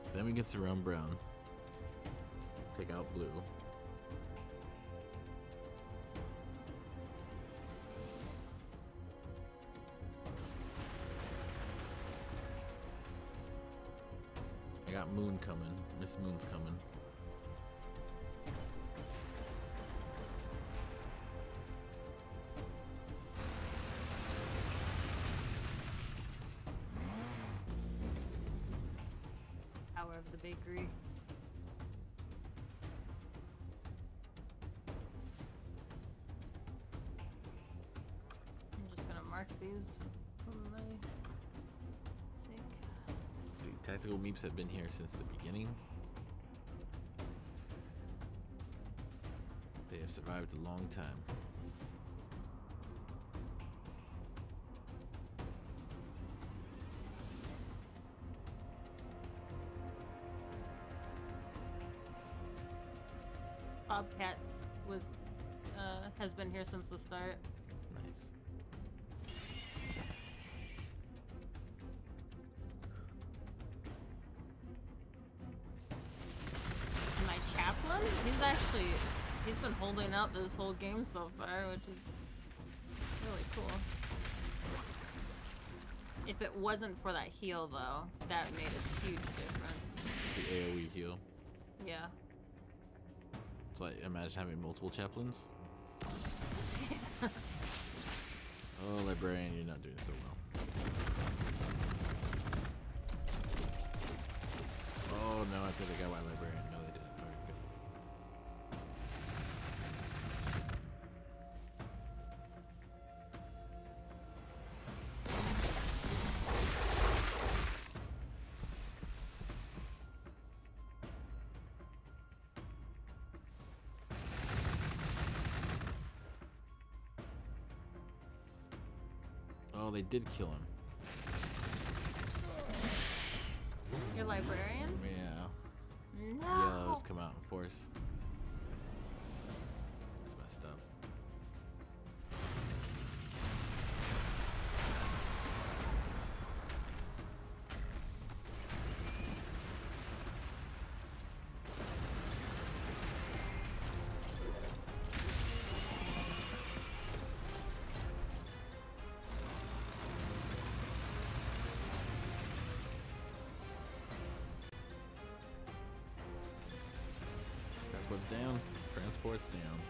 Then we can surround brown. Take out blue. I got Moon coming. Miss Moon's coming. Power of the bakery. I'm just gonna mark these for my sake. The tactical meeps have been here since the beginning. They have survived a long time. Bobcats has been here since the start. Nice. My chaplain? He's been holding out this whole game so far, which is really cool. If it wasn't for that heal though, that made a huge difference. The AoE heal. Yeah. So I imagine having multiple chaplains. Oh, librarian, you're not doing so well. Oh no, I think I got my librarian. No, they didn't. Alright, good. Oh, they did kill him. Your librarian? Yeah. No. Yellows come out in force. It's messed up. Transport's down. Transport's down.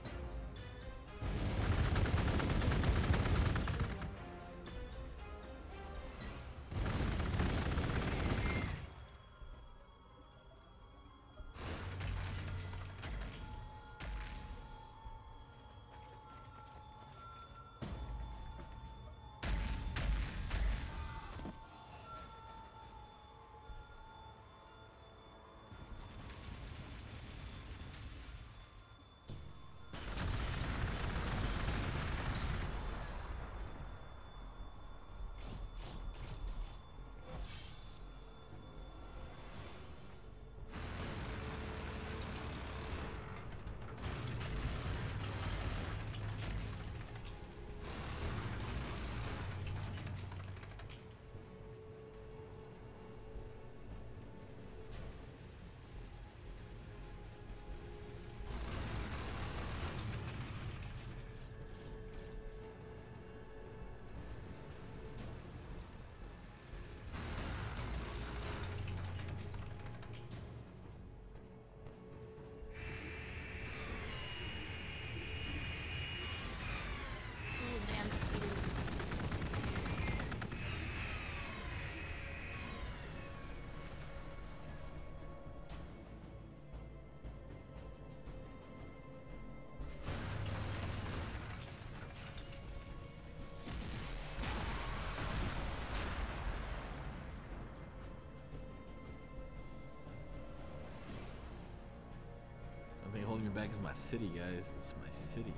The thing holding me back is my city, guys. It's my city.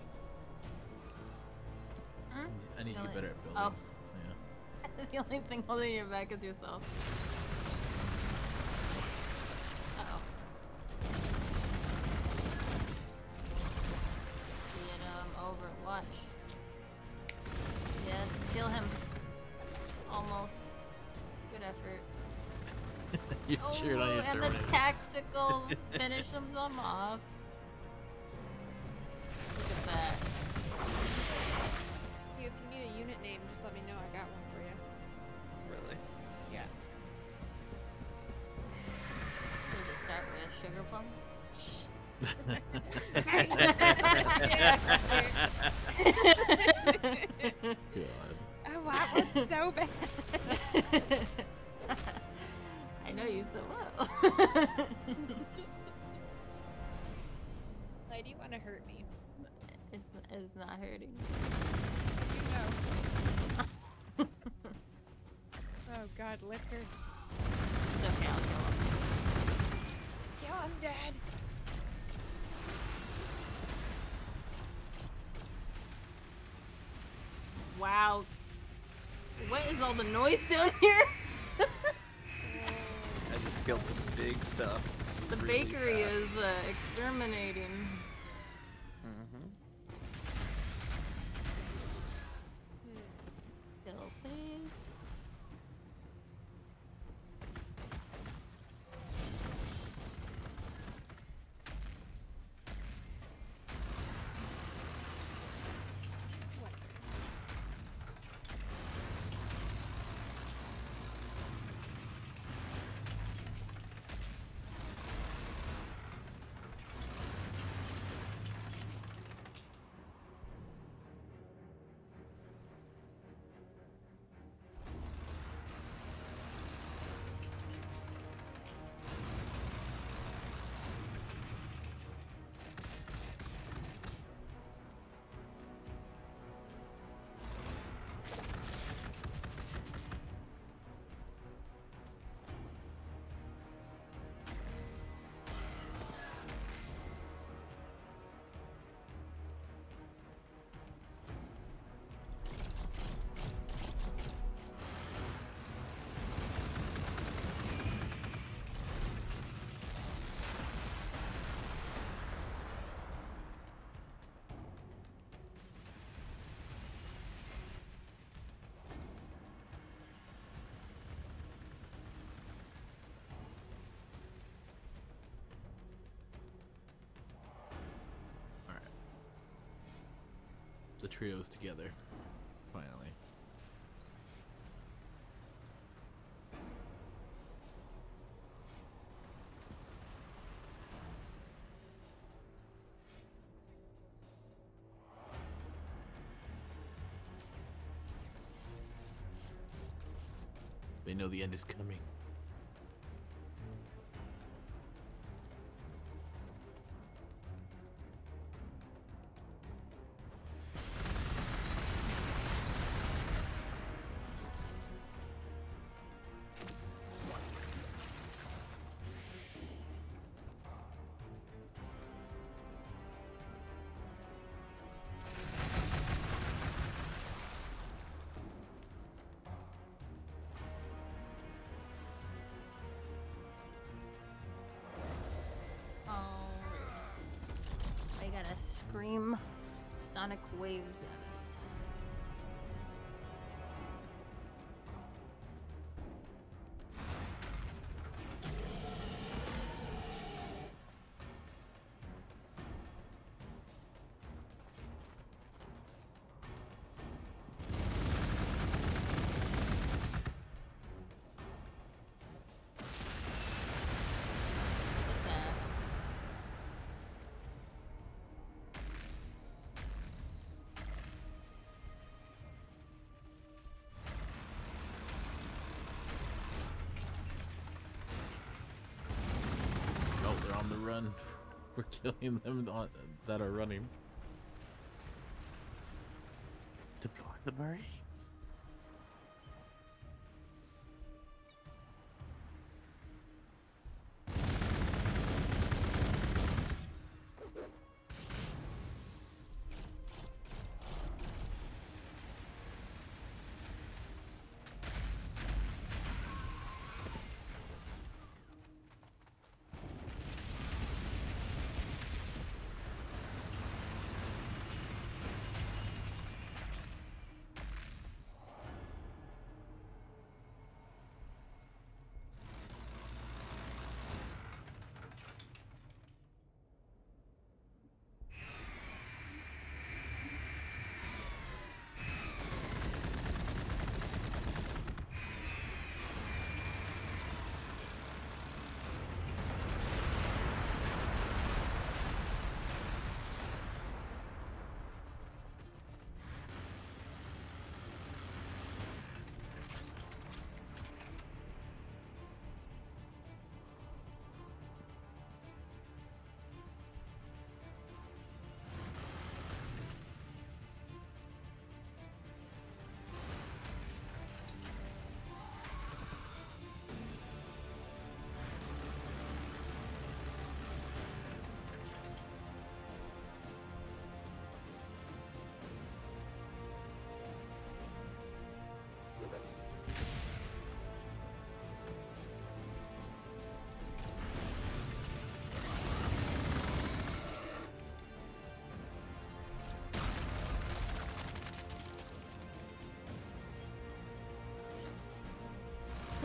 Hmm? I need to get better at building. Oh. Yeah. The only thing holding you back is yourself. Uh-oh. Get him over. Watch. Yes, kill him. Almost. Good effort. You cheered on your and the Terminator. tactical finish himself off. Look at that. Hey, if you need a unit name, just let me know. I got one for you. Really? Yeah. Does it start with a sugar plum? God. I want one so bad. I know you so well. Why do you want to hurt me? It's not hurting. You know. Oh God, lifters. It's okay, I'll kill him. Kill him, Dad. Wow. What is all the noise down here? I just killed some big stuff. The really bakery fast. is exterminating. Mm-hmm. Kill, please. Alright. The trio's together. Finally. They know the end is coming. I gotta scream sonic waves at us. Look at that. Oh, they're on the run. We're killing them that are running. Deploy the Marines.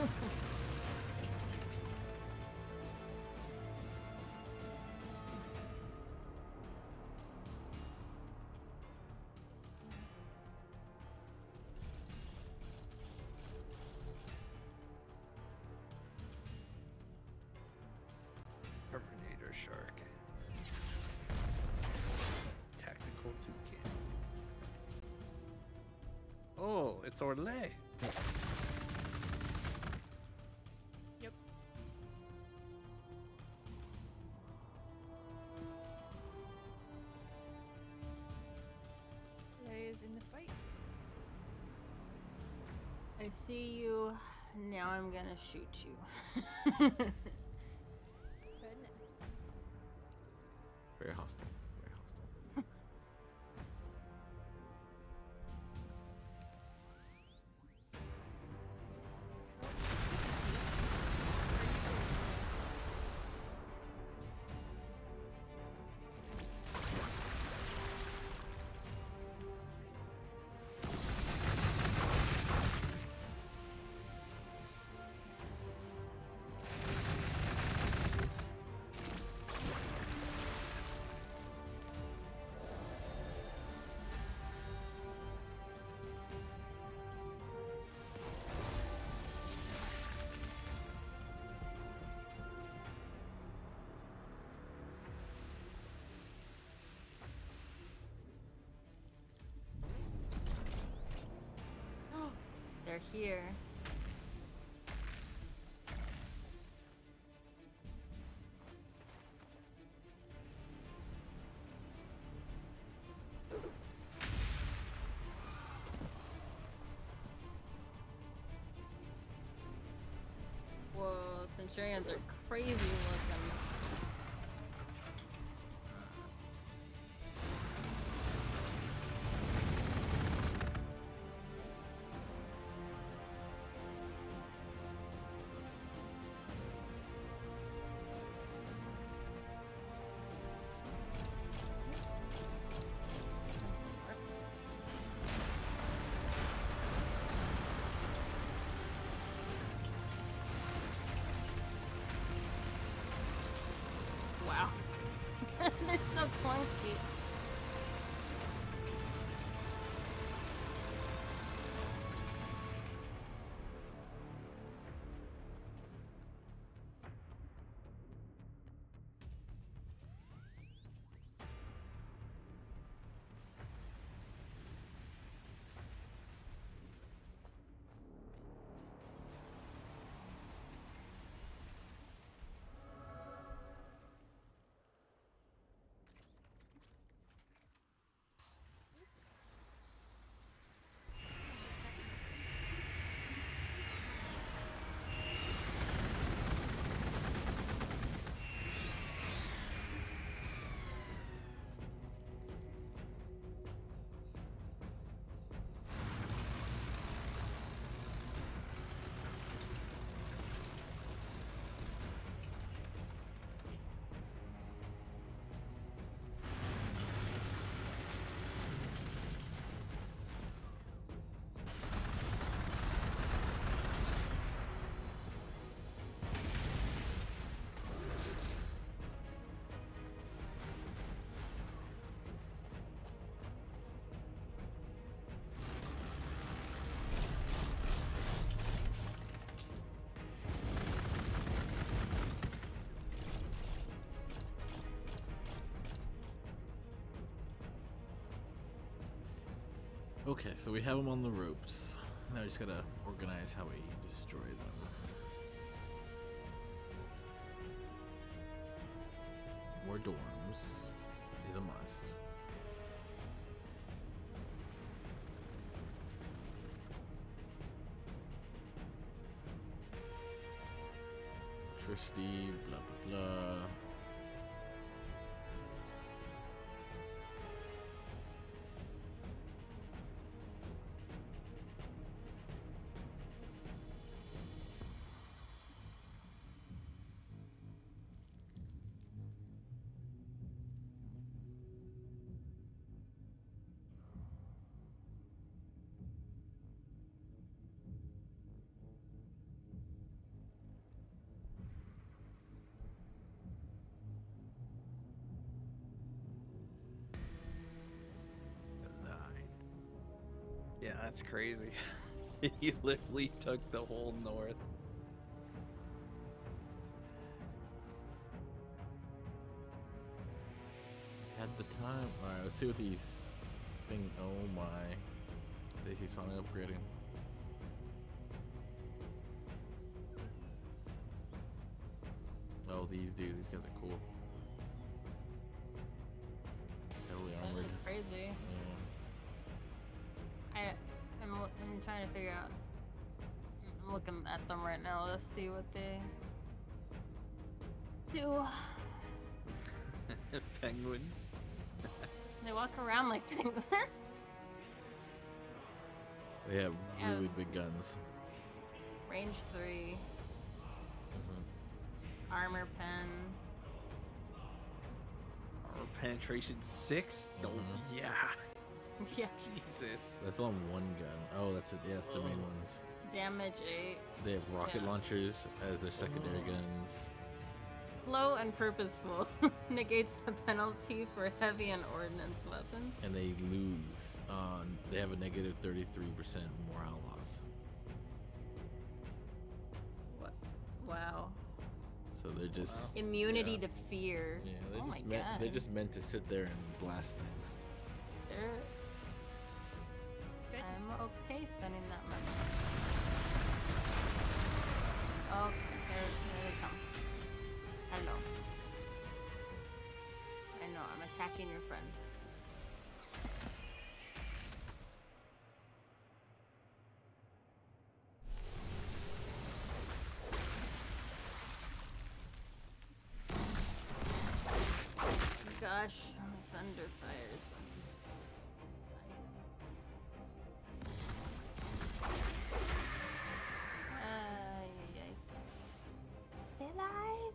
Terminator shark. Tactical toucan. Oh, it's Orlais. Yep. Lay is in the fight. I see you. Now I'm gonna shoot you. But Very hostile. Very hostile. They're here. Whoa, Centurions are crazy looking. Wow. They're so clunky. Okay, so we have them on the ropes. Now we just gotta organize how we destroy them. More dorms is a must. Electricity, blah blah blah. That's crazy. He literally took the whole north. At the time. Alright, let's see what these thing. Oh my. Stacy's finally upgrading. Oh, these dudes. These guys are cool. Heavily That armored. is crazy. Yeah. I'm trying to figure out. I'm looking at them right now. Let's see what they do. Penguin. They walk around like penguins. They have Yeah. really big guns. Range 3, Mhm. armor pen. Or penetration 6? Oh, Mhm. yeah. Yeah. Jesus. That's on one gun. Oh, that's it. Yeah, that's the main Oh. ones. Damage 8. They have rocket Yeah. launchers as their secondary Oh. guns. Slow and purposeful. Negates the penalty for heavy and ordnance weapons. And they lose on. They have a negative 33% morale loss. What? Wow. So they're just. Immunity Yeah. to fear. Yeah, they're Oh just my meant. God. They're just meant to sit there and blast things. I'm okay spending that money. Okay, here they come. Hello. I know, I'm attacking your friend. Gosh, thunder fire is going to Stay alive!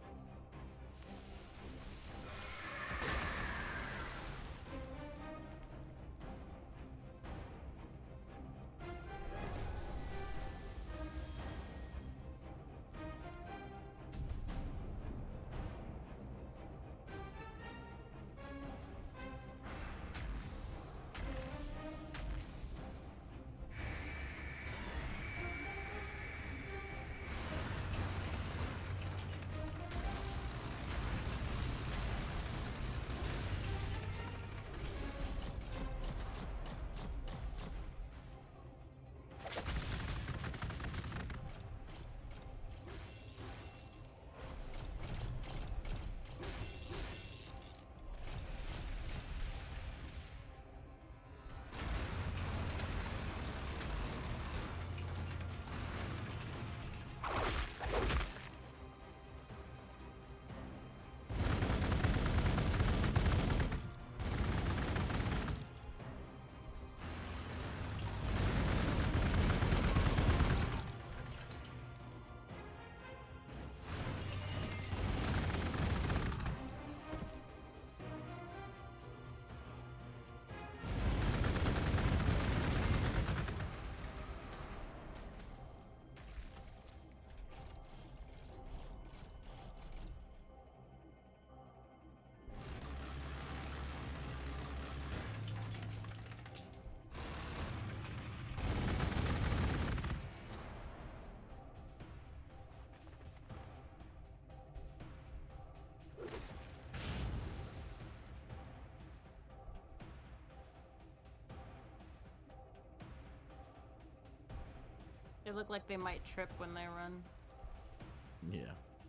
They look like they might trip when they run. Yeah.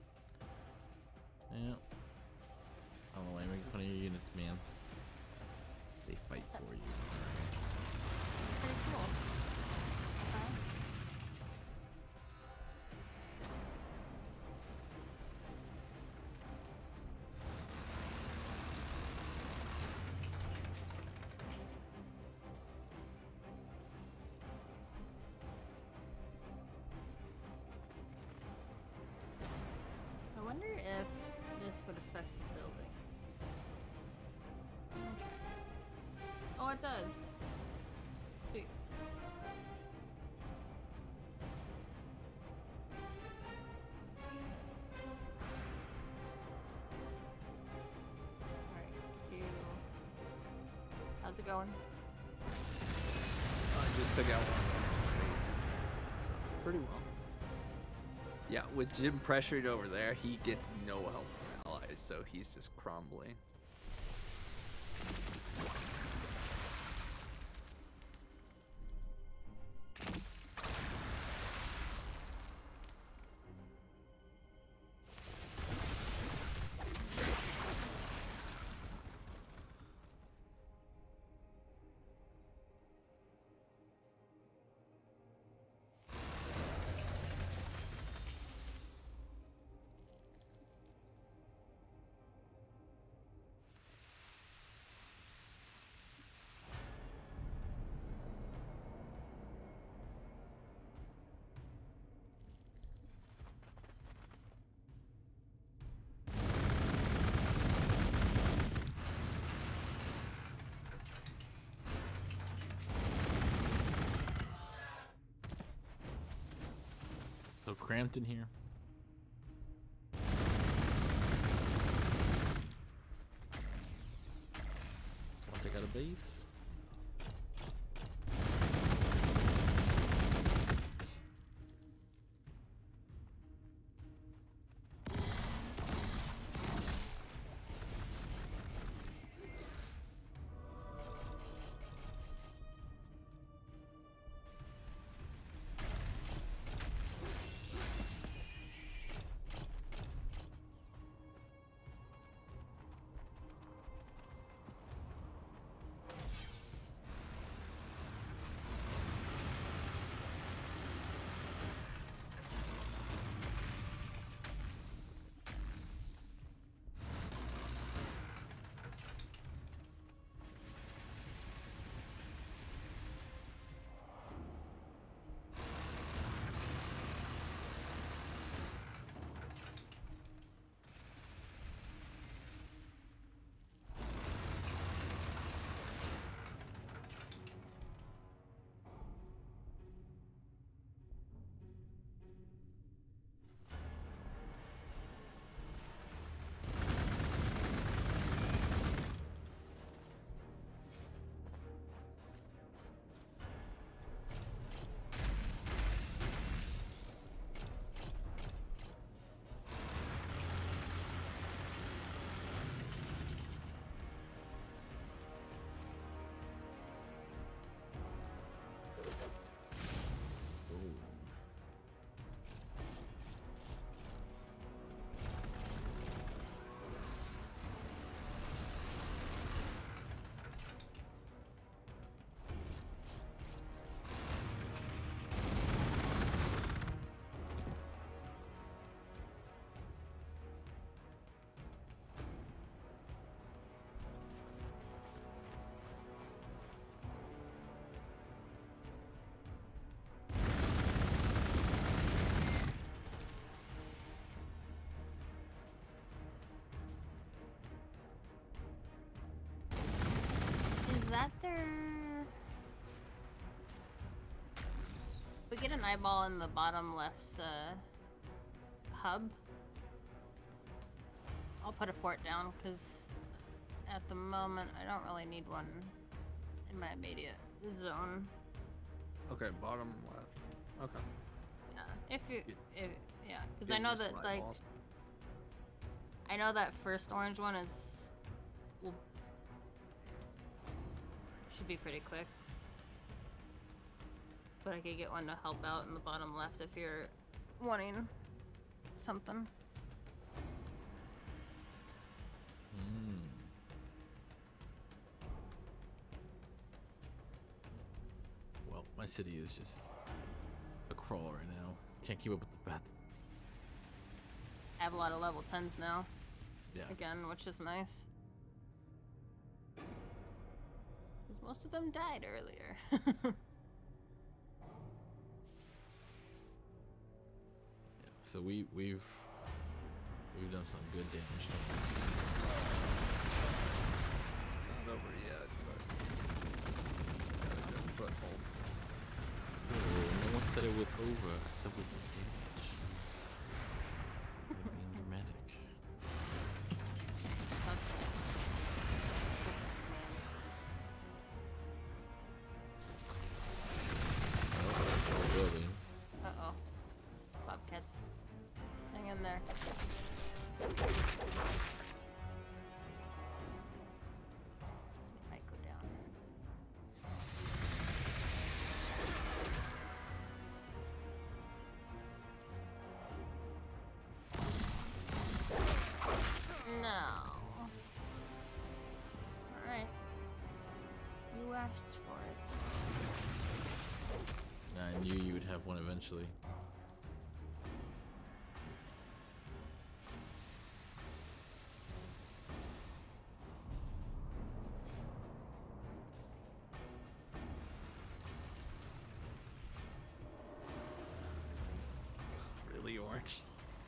Yeah. I don't know why you make fun of your units, man. They fight for you. Pretty cool. Okay. I wonder if this would affect the building. I'm gonna try. Oh, it does. Sweet. Alright, how's it going? Oh, just took out one of the faces. So pretty well. Yeah, with Jim pressured over there, he gets no help from allies, so he's just crumbling. So cramped in here. I'll take out a base. Is that their... We get an eyeball in the bottom left's hub. I'll put a fort down because at the moment I don't really need one in my immediate zone. Okay, bottom left. Okay. Yeah, yeah, because I know that like eyeballs. I know that first orange one is should be pretty quick. But I could get one to help out in the bottom left if you're wanting something. Well, my city is just a crawl right now. Can't keep up with the bat. I have a lot of level 10s now. Yeah. Again, which is nice. Because most of them died earlier. So we've done some good damage. Not over yet, but got a good foothold. Oh, no one said it was over. I said we did damage. We're being dramatic. in there. It might go down. No. Alright. You asked for it. I knew you would have one eventually. Really orange.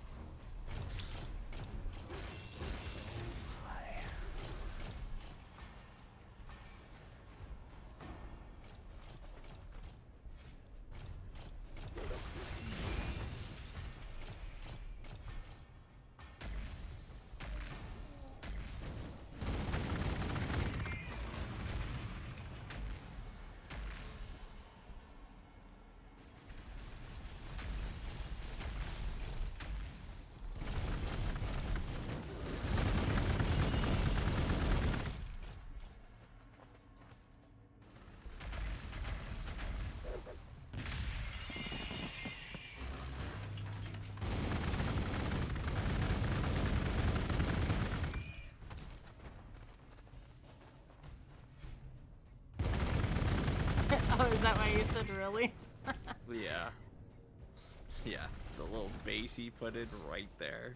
Oh, is that why you said really? Yeah. Yeah, the little base he put in right there.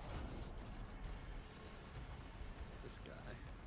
This guy.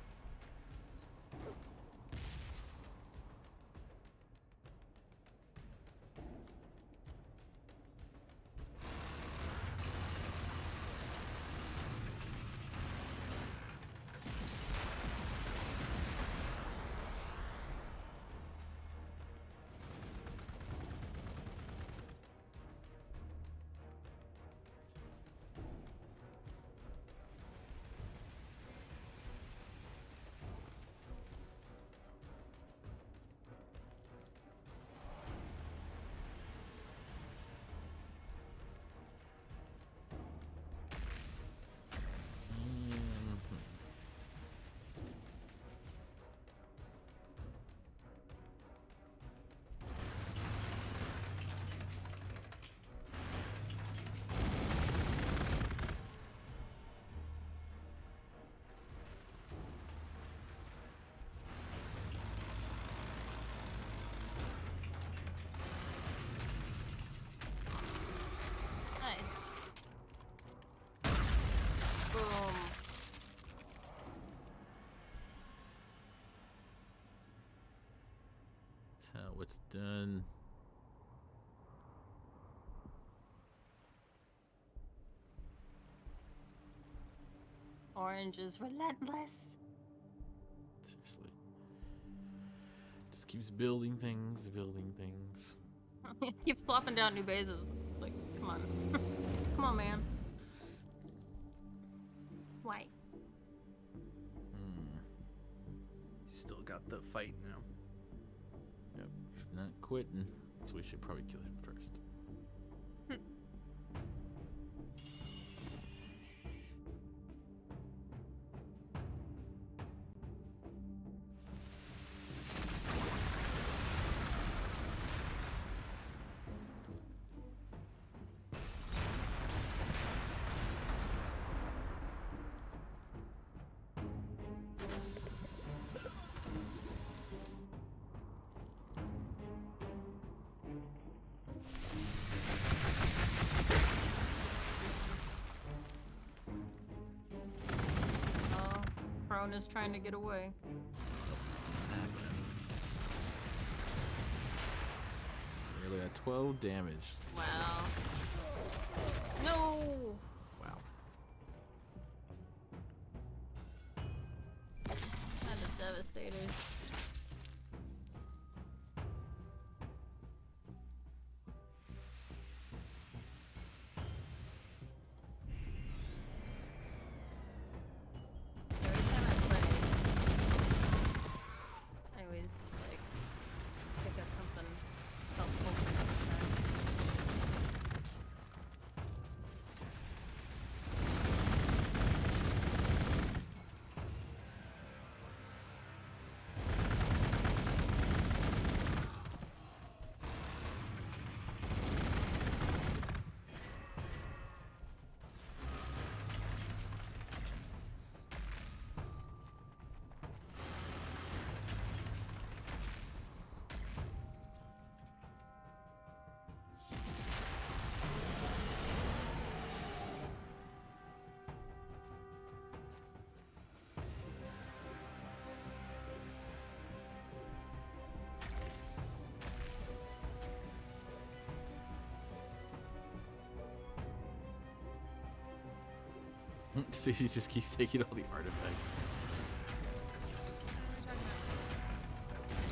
Boom. That's how it's done. Orange is relentless. Seriously. Just keeps building things, building things. It keeps plopping down new bases. It's like, come on. Come on, man. Why? Still got the fight now. Yep, he's not quitting, so we should probably kill him first. Prone is trying to get away. Nearly at 12 damage. Wow. No! Wow. Kind of devastators. Every time I play, I always like pick up something helpful for next time. So he just keeps taking all the artifacts. What are we talking about?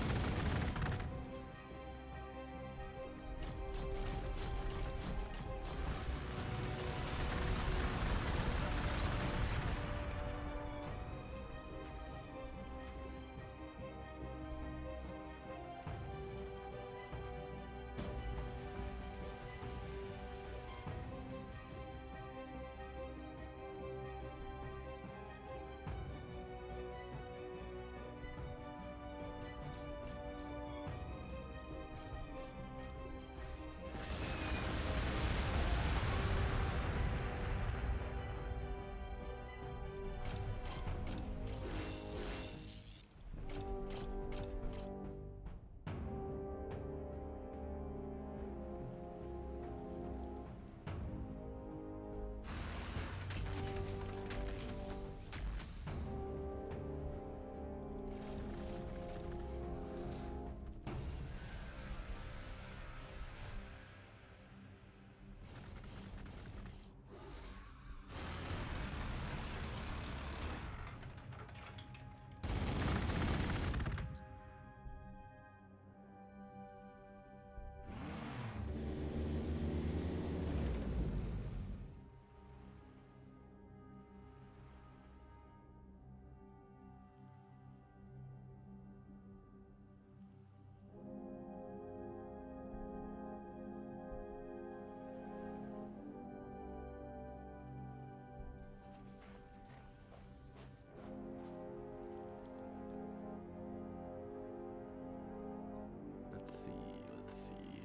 Let's see, let's see.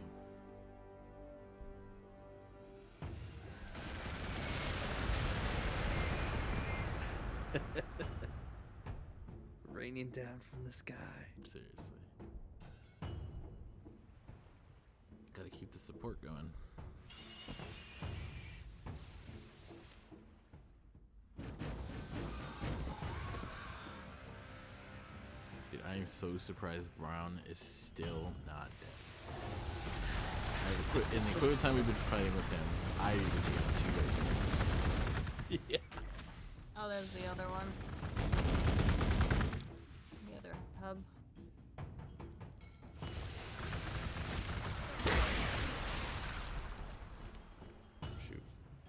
Raining down from the sky. Seriously. Gotta keep the support going. Dude, I am so surprised Brown is still not dead. In the equivalent time we've been fighting with him, I even taken out 2 races. Yeah. Oh, there's the other one. The other hub. Shoot.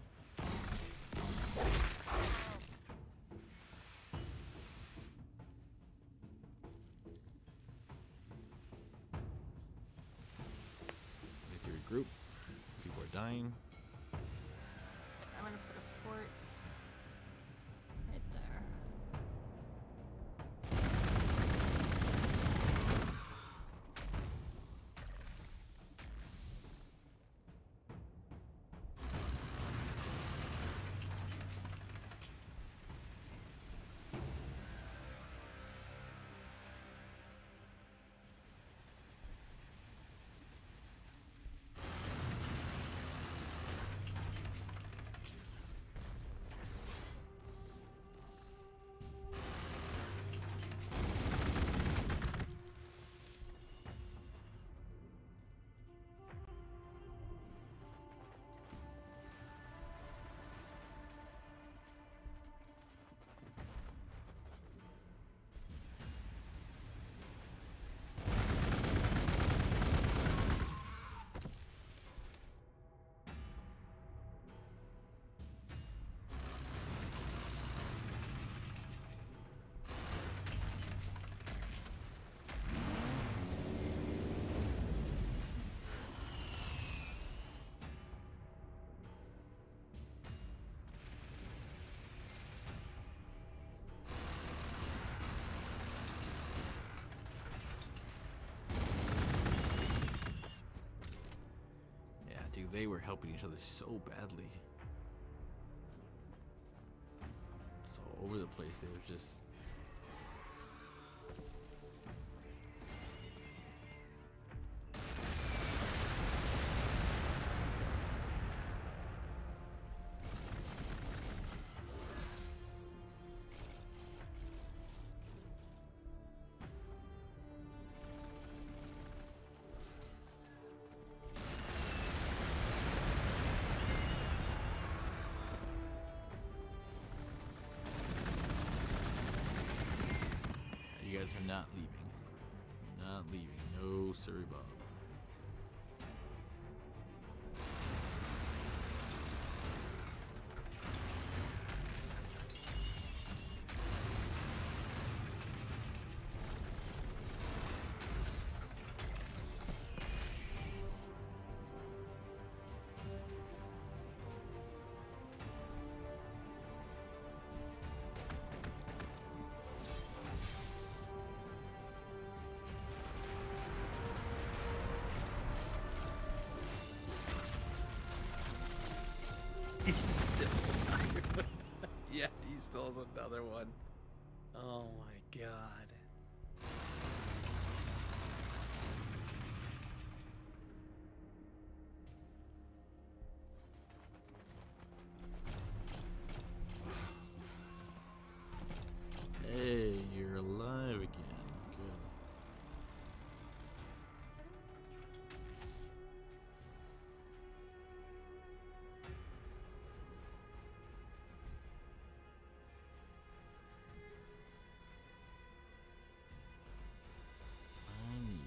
Need to regroup. People are dying. I'm gonna put a fort right there. Yeah, dude, they were helping each other so badly. So all over the place, they were just. Not leaving. Not leaving. No, sorry, Bob. He's still yeah, he still has another one. Oh my god. Hey, you're alive again. Good. I need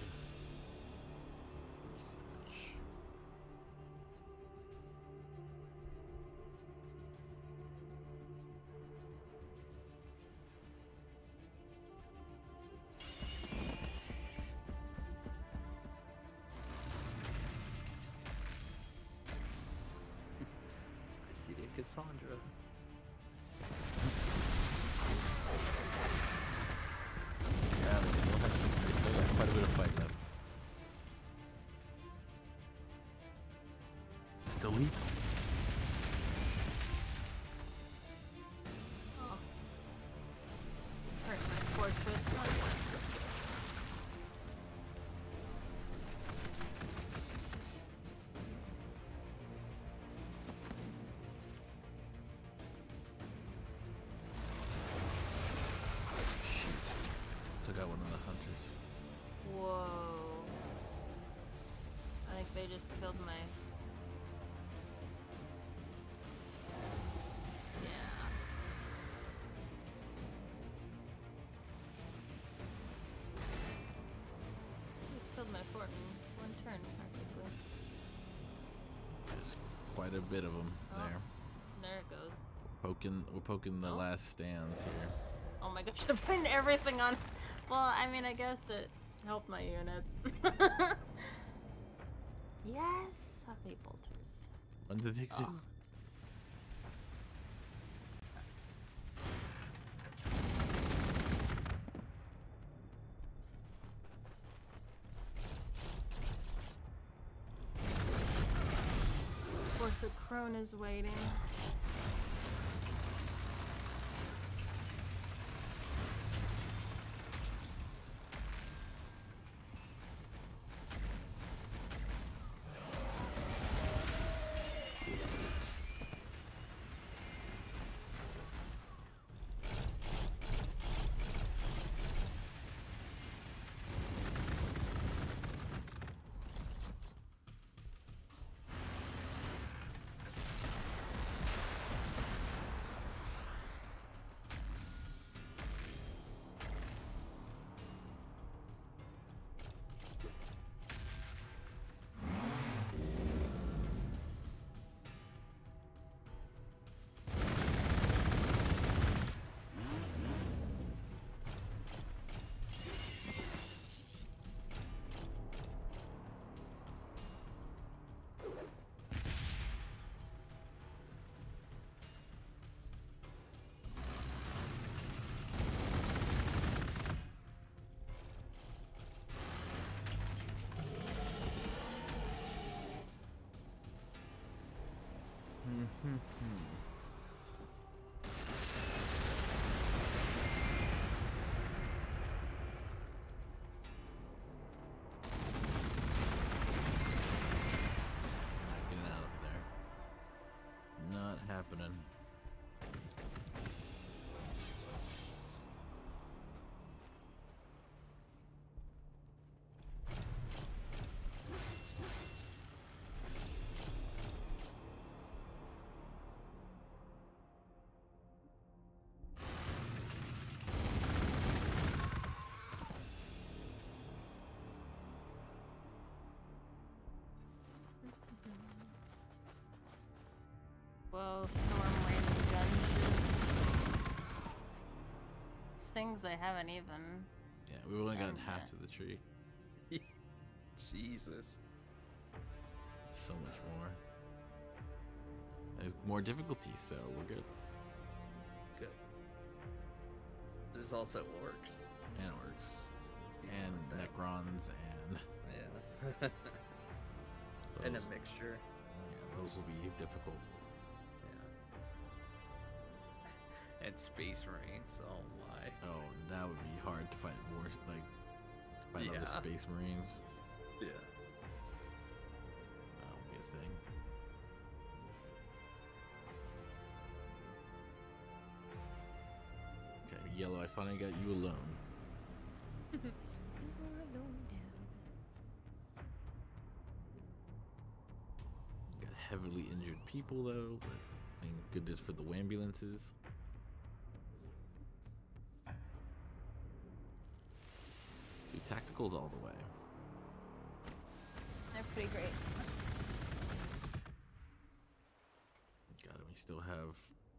research. I see the Cassandra. Yeah, they still got quite a bit of fight left. Still weak. Oh. Hurt my fortress. Took out one of the hunters. Whoa. I think they just killed my... Yeah. Just killed my fort in one turn, practically. There's quite a bit of them Oh. there. There it goes. We're poking the Oh. last stands here. Oh my gosh, they're putting everything on. Well, I mean, I guess it helped my units. Yes, heavy bolters. When did it take Oh. Of course, a crone is waiting. Not getting out of there. Not happening. Whoa, storm rain gunship. These things I haven't even. Yeah, we've only gotten done half yet. to the tree. Jesus. So much more. There's more difficulty, so we're good. Good. There's also orcs. And orcs. Deal And with that. Necrons and Yeah. And a those, mixture. yeah, those will be difficult. Yeah. And space marines. Oh my. Oh, that would be hard to fight more like to fight other Yeah. space marines. Yeah. That won't be a thing. Okay, Yellow, I finally got you alone. Got heavily injured people though, but thank goodness for the ambulances. Do tacticals all the way. They're pretty great. God, and we still have.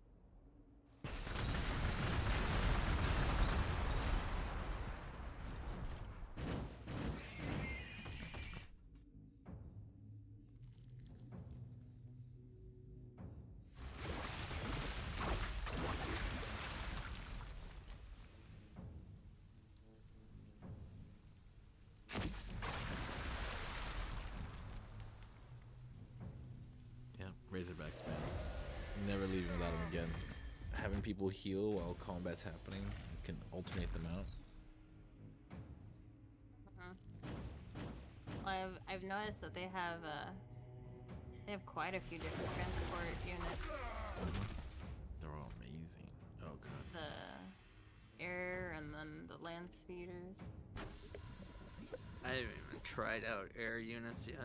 Yeah, Razorbacks, man. Never leaving without them again. Having people heal while combat's happening can alternate them out. Well, I've noticed that they have quite a few different transport units. They're all amazing. Oh god. The air and then the land speeders. I haven't even tried out air units yet.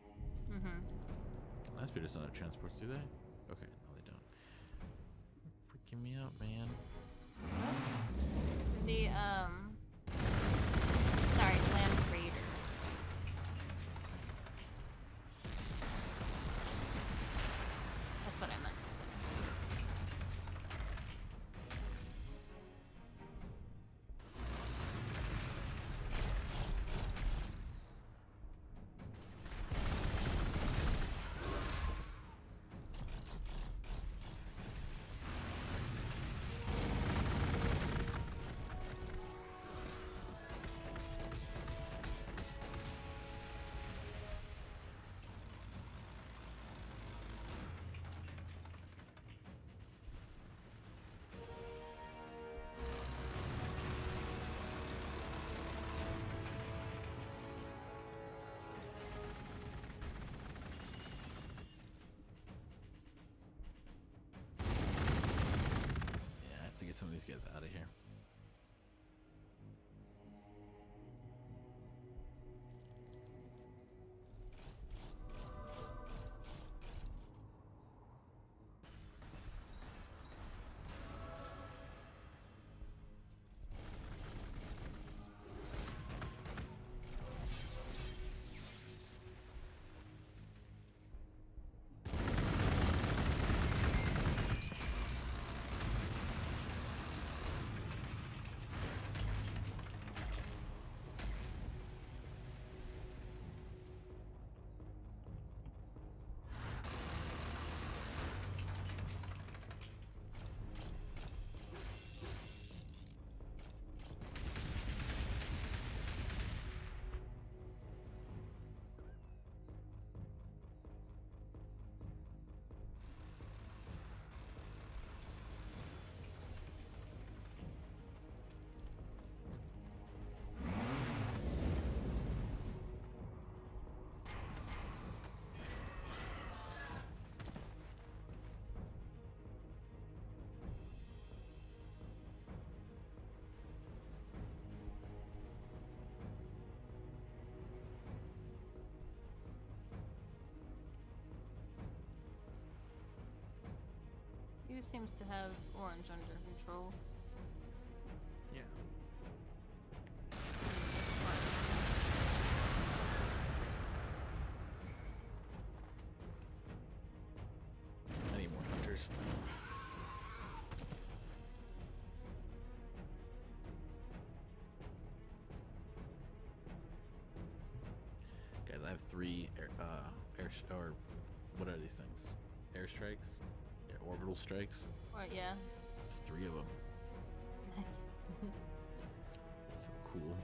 Land speeders don't have transports, do they? Okay, no they don't. Freaking me out, man. The sorry, land raider. That's what I meant to say. Yeah, I have to get some of these guys out of here. Who seems to have orange under control? Yeah. I need more help. 3 or what are these things? Airstrikes? Yeah, orbital strikes. What? Yeah. It's 3 of them. Nice. So cool.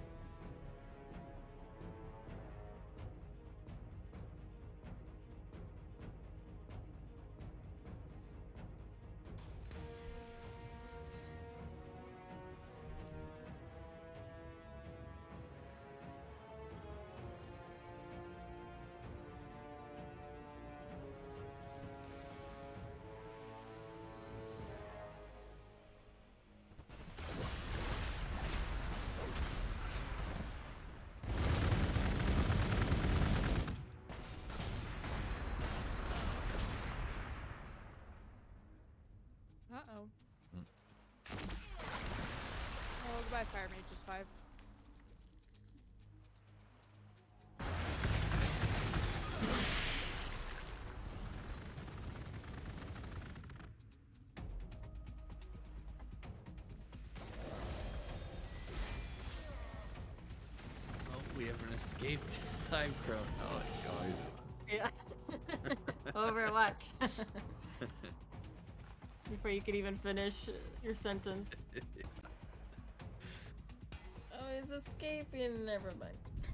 Uh-oh. Hmm. Oh, goodbye, Fire Mage is 5. Oh, we have an escaped time crone. Oh, it's going. Yeah. Overwatch. Before you could even finish your sentence. Oh, he's escaping. Never mind.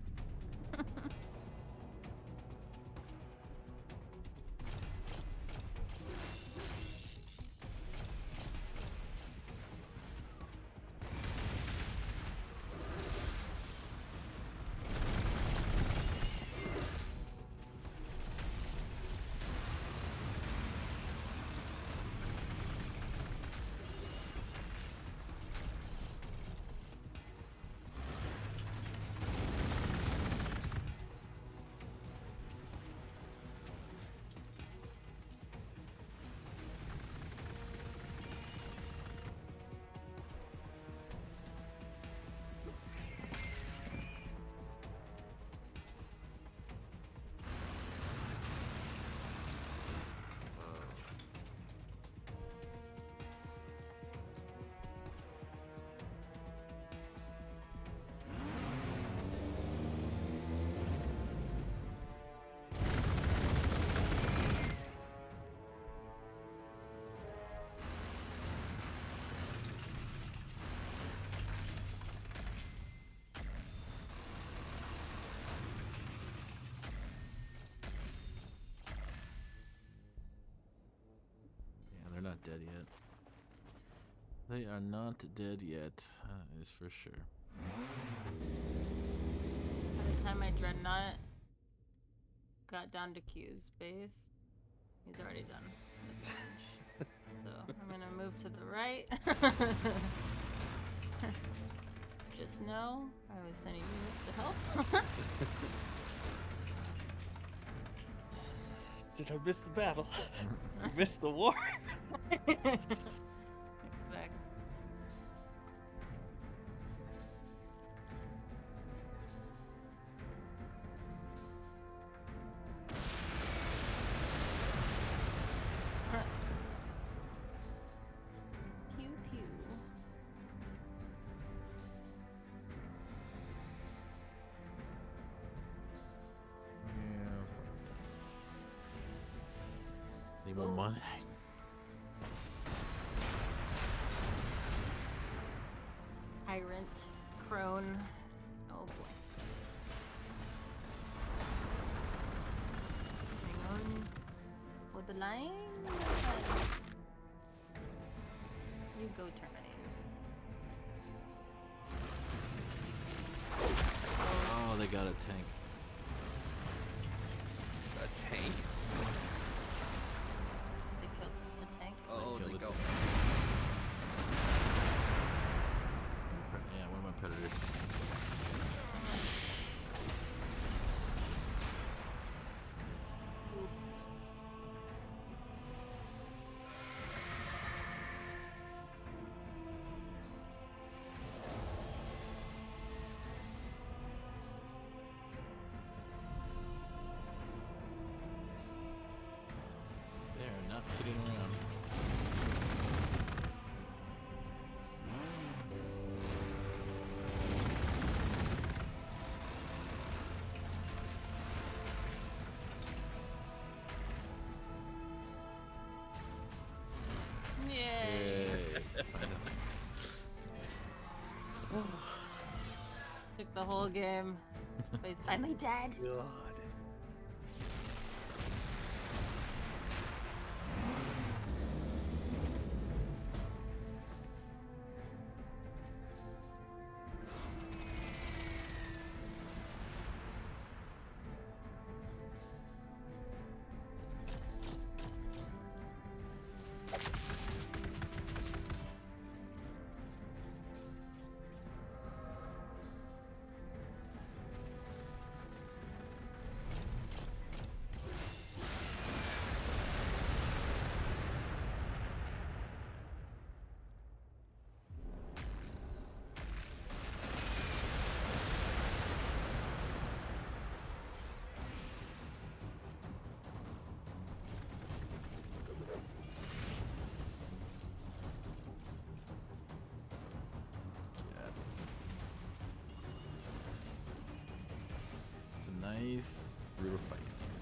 They're not dead yet. They are not dead yet, is for sure. By the time my Dreadnought got down to Q's base, he's already done with damage. So I'm gonna move to the right. Just know I was sending you to help. Did I miss the battle? I missed the war. Exactly. Pew pew. Need more money. Tyrant, crone. Oh boy. Hang on. For the line. You go, Terminators. Oh, they got a tank. A tank? They killed the tank. Oh, killed they it. go. Yeah, one of my predators. They're not kidding around. the whole game. But he's finally dead. God. Nice brutal fight.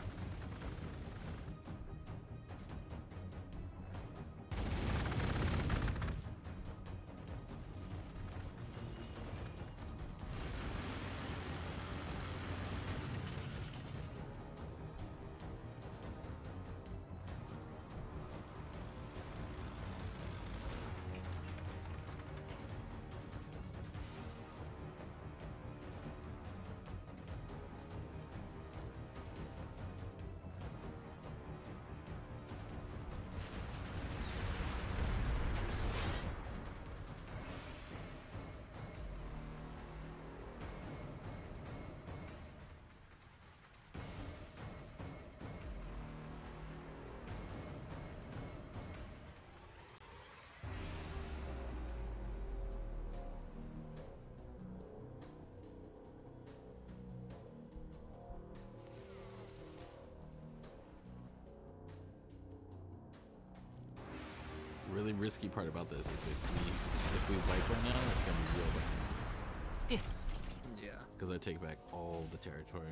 Really risky part about this is if we wipe right now, it's gonna be real bad. Yeah. Yeah. Because I take back all the territory.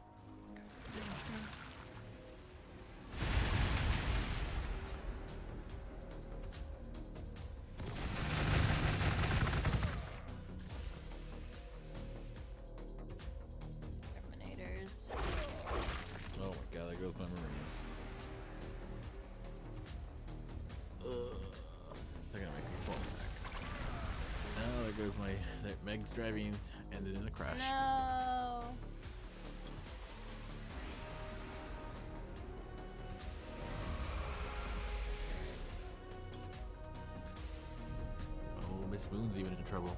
Terminators. Oh my god, there goes my marines. They're gonna make me fall back. Oh, there goes my Meg's driving ended in a crash. No. Oh, Miss Moon's even in trouble.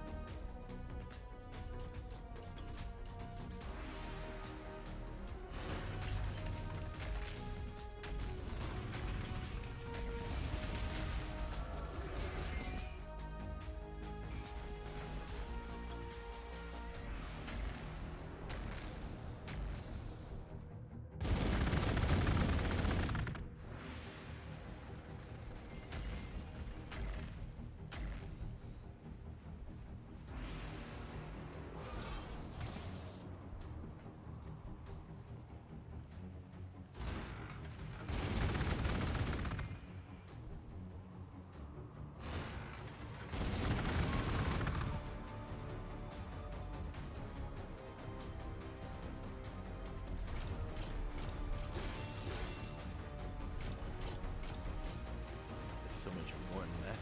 So much more left.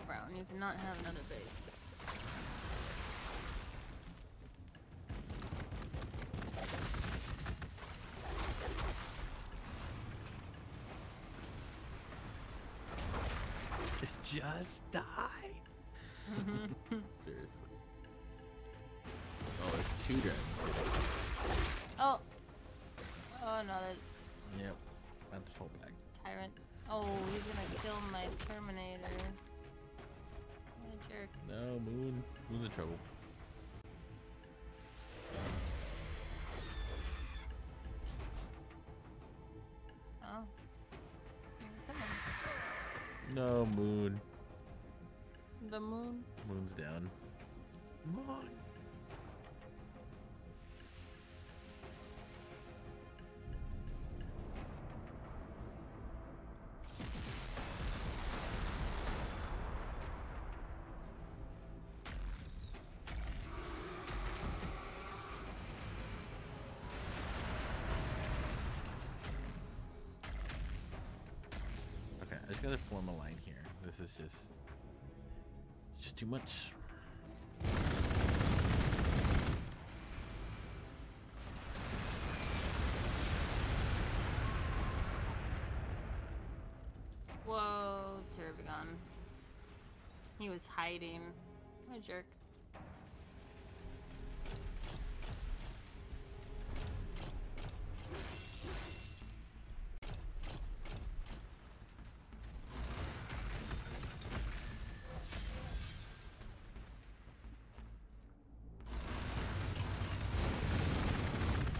Brown. You cannot have another base. Just die. Seriously. Oh, there's 2 dragons here. Oh! Oh no, that Yep. About to fall back. tyrant's. Oh, he's gonna kill my Terminator. What a jerk. No, Moon. Moon's in trouble. Oh. Come on. No, Moon. The moon. Moon's down. Moon. Okay, I just gotta form a line here. This is just... It's just too much. Whoa, Terragon. He was hiding. What a jerk.